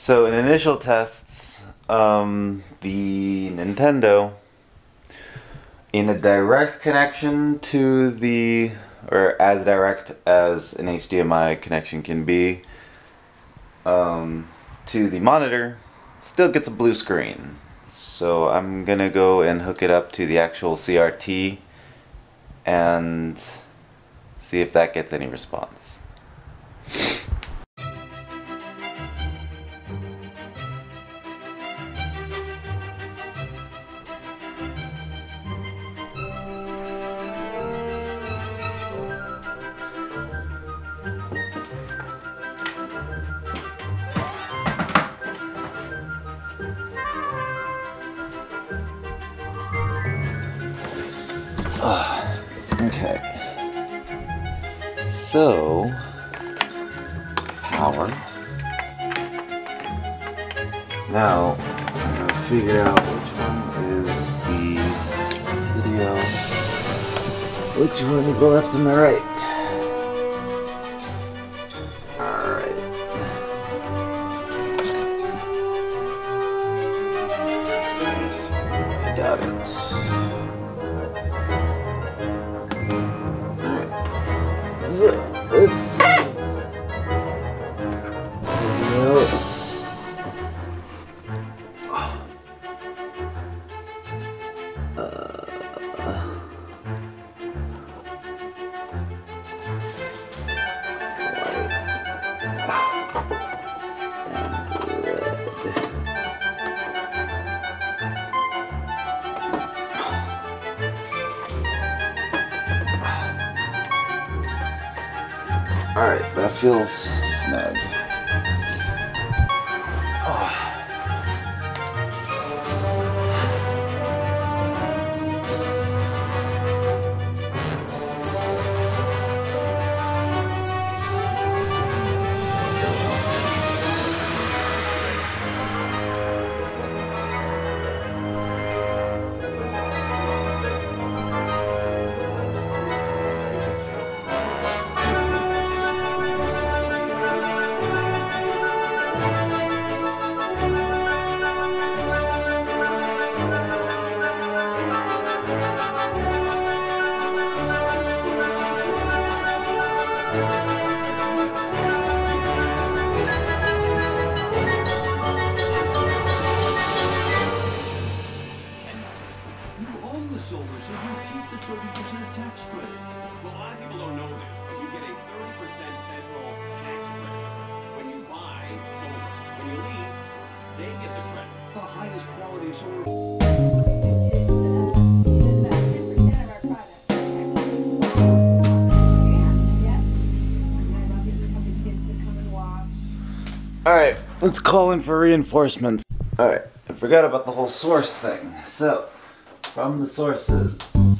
So in initial tests, the Nintendo, in a direct connection to the, or as direct as an HDMI connection can be, to the monitor, still gets a blue screen. So I'm gonna go and hook it up to the actual CRT and see if that gets any response. Okay, so power. Now I'm gonna figure out which one is the video, which one is the left and the right. Alright. I got it. This is alright, that feels snug. Alright, let's call in for reinforcements. Alright, I forgot about the whole source thing. So, from the sources.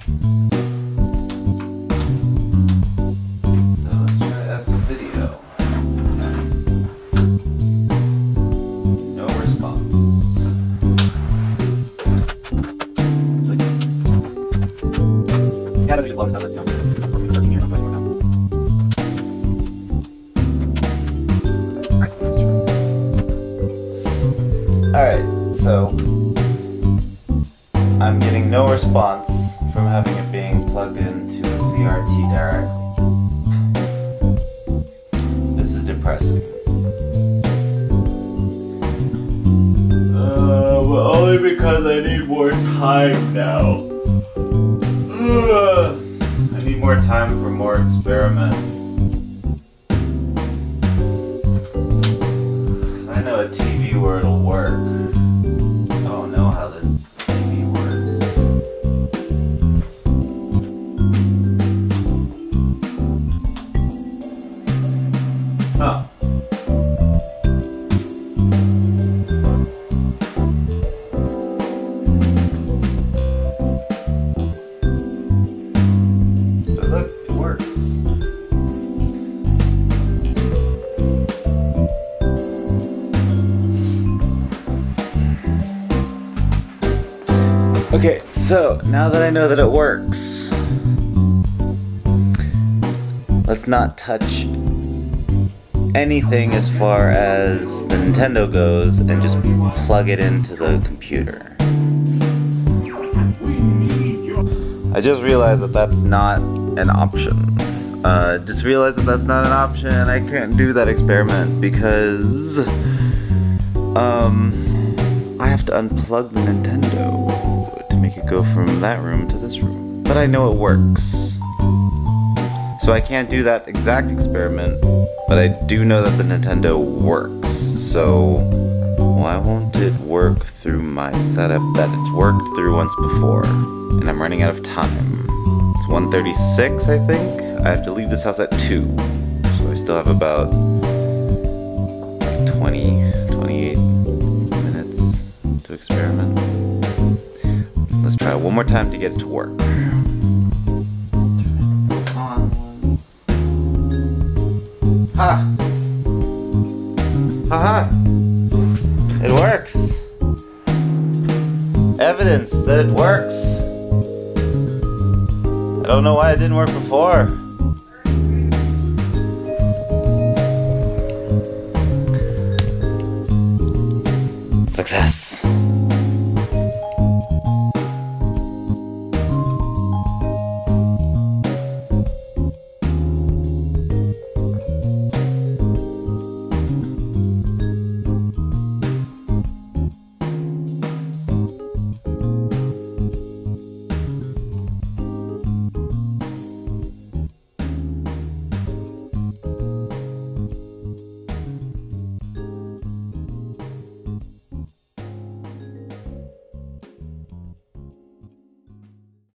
So let's try S video. No response. Yeah, that's just love stuff that, you know, for 13 years, that's why I work out. Alright, so I'm getting no response from having it being plugged into a CRT directly. This is depressing. Well, only because I need more time now. I need more time for more experiment. Because I know a TV where it'll work. I don't know how this TV works. Huh. But look, it works. Okay, so now that I know that it works, let's not touch anything as far as the Nintendo goes and just plug it into the computer. I just realized that that's not an option. I can't do that experiment because I have to unplug the Nintendo to make it go from that room to this room. But I know it works. So I can't do that exact experiment, but I do know that the Nintendo works. So why won't it work through my setup that it's worked through once before? And I'm running out of time. It's 1:36, I think. I have to leave this house at 2. So I still have about 28 minutes to experiment. Let's try it one more time to get it to work. Let's turn it on once. Ha! Haha! It works! Evidence that it works! I don't know why it didn't work before. Success!